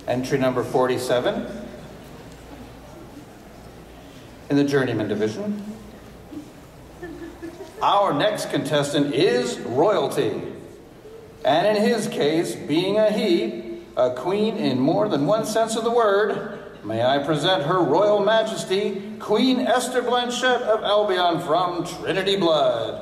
Entry number 47 in the Journeyman division. Our next contestant is royalty, and in his case, being a he, a queen in more than one sense of the word, may I present Her Royal Majesty, Queen Esther Blanchett of Albion from Trinity Blood.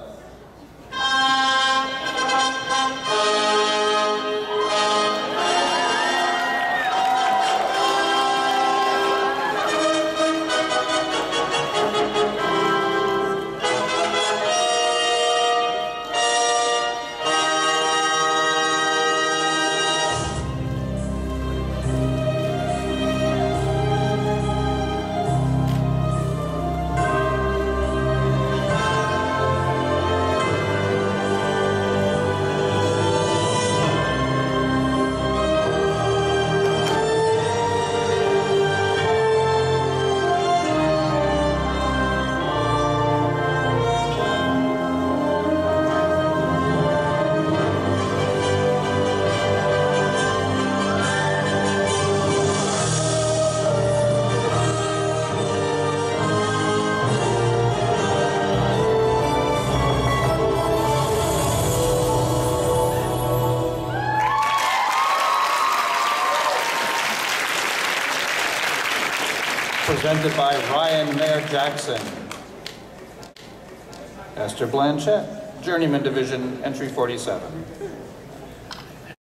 Presented by Ryan Mayer Jackson. Esther Blanchett, Journeyman Division, Entry 47.